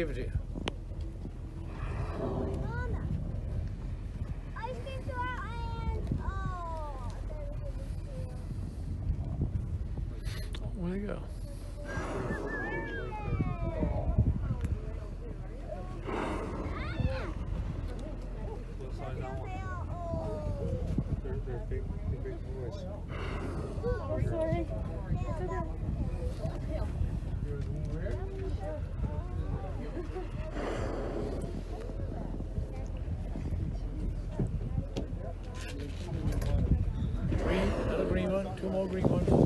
waving to you. Mama, ice cream to our and Where'd he go? They're big boys. Oh, sorry. Green, another green one, two more green ones.